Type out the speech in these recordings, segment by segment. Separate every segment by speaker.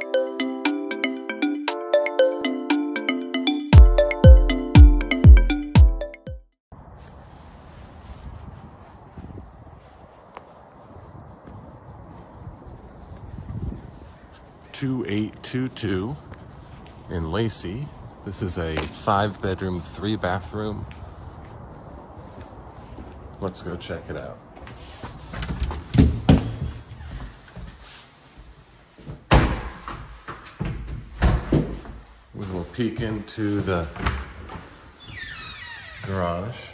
Speaker 1: (2822) in Lacey. This is a 5-bedroom, 3-bathroom. Let's go check it out. We will peek into the garage.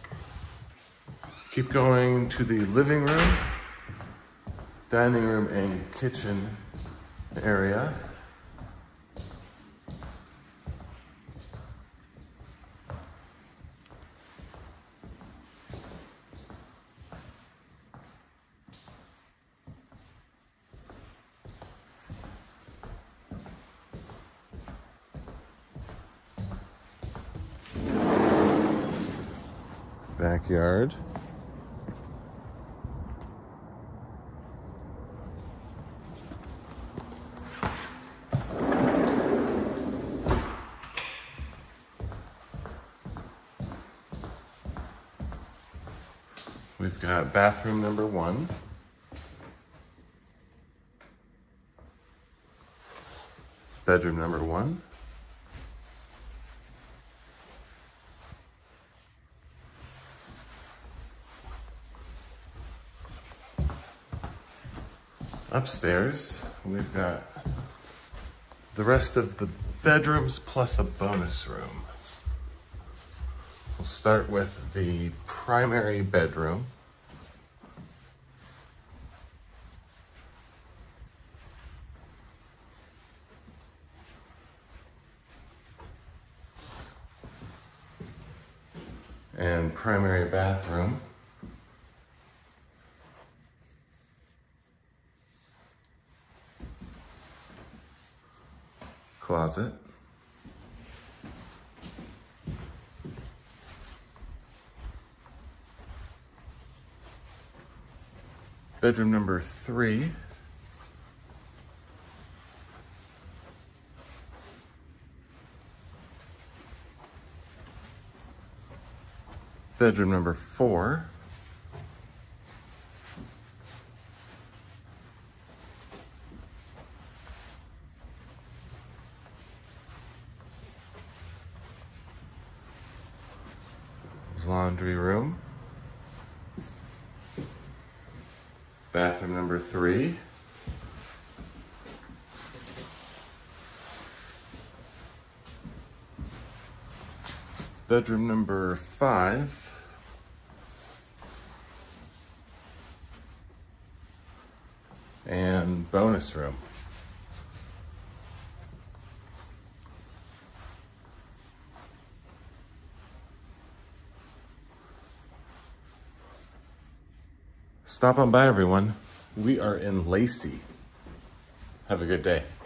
Speaker 1: Keep going to the living room, dining room, and kitchen area. Backyard. We've got bathroom number 1. Bedroom number 1. Upstairs, we've got the rest of the bedrooms plus a bonus room. We'll start with the primary bedroom. And primary bathroom. Closet. Bedroom number 3. Bedroom number 4. Laundry room. Bathroom number 3. Bedroom number 5. And bonus room. Stop on by, everyone. We are in Lacey. Have a good day.